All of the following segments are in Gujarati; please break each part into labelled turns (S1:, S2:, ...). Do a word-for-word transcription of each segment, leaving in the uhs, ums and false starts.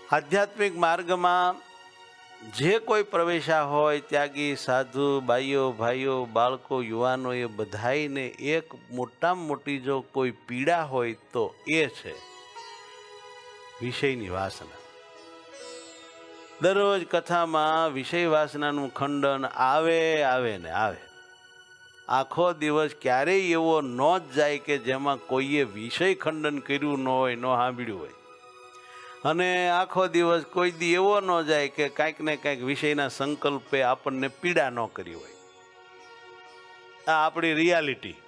S1: આધ્યાત્મિક માર્ગમાં જે કોઈ પ્રવેશા હોય, ત્યાગી સાધુ બાઈઓ ભાઈઓ બાળકો યુવાનો, એ બધાઈને એક મોટામાં મોટી જો કોઈ પીડા હોય તો એ છે વિષયની વાસના. દરરોજ કથામાં વિષય વાસનાનું ખંડન આવે આવે ને આવે. આખો દિવસ ક્યારેય એવો ન જ જાય કે જેમાં કોઈએ વિષય ખંડન કર્યું ન હોય, ન સાંભળ્યું હોય. અને આખો દિવસ કોઈ દી એવો ન જાય કે કાંઈક ને કાંઈક વિષયના સંકલ્પે આપણને પીડા ન કરી હોય. આ આપણી રિયાલિટી.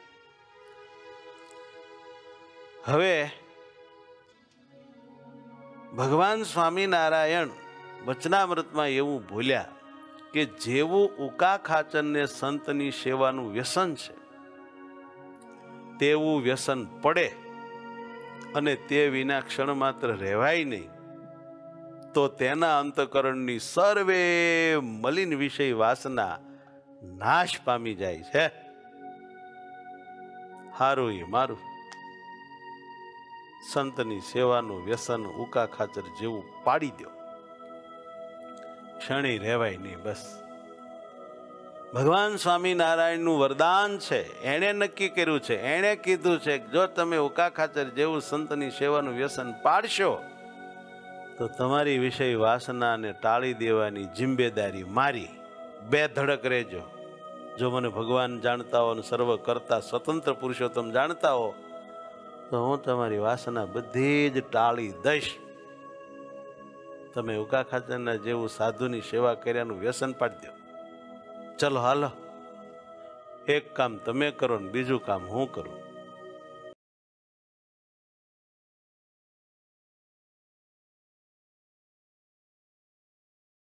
S1: હવે ભગવાન સ્વામિનારાયણ વચનામૃતમાં એવું બોલ્યા કે જેવું ઉકા ખાચરને સંતની સેવાનું વ્યસન છે, તેવું વ્યસન પડે અને તે વિના ક્ષણ માત્ર રહેવાય નહીં, તો તેના અંતઃકરણની સર્વે મલિન વિષય વાસના નાશ પામી જાય છે. હારું એ મારું સંતની સેવાનું વ્યસન ઉકા ખાચર જેવું પાડી દો, ક્ષણે રહેવાય નહીં. બસ ભગવાન સ્વામિનારાયણનું વરદાન છે. એણે નક્કી કર્યું છે, એણે કીધું છે કે જો તમે ઉકા ખાચર જેવું સંતની સેવાનું વ્યસન પાડશો તો તમારી વિષય વાસનાને ટાળી દેવાની જિમ્મેદારી મારી. બે ધડક રહેજો. જો મને ભગવાન જાણતા હો અને સર્વ કરતા સ્વતંત્ર પુરુષોત્તમ જાણતા હો તો હું તમારી વાસના બધી જ ટાળી દઈશ. તમે ઉકા ખાચરના જેવું સાધુની સેવા કર્યાનું વ્યસન પાડી દો. ચલો હાલો, એક કામ તમે કરો ને બીજું કામ હું કરું.